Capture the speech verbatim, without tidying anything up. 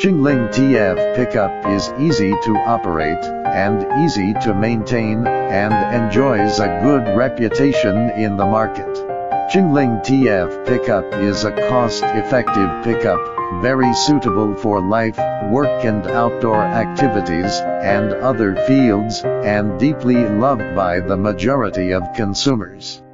Jingling T F pickup is easy to operate, and easy to maintain, and enjoys a good reputation in the market. Jingling T F pickup is a cost-effective pickup, very suitable for life, work and outdoor activities, and other fields, and deeply loved by the majority of consumers.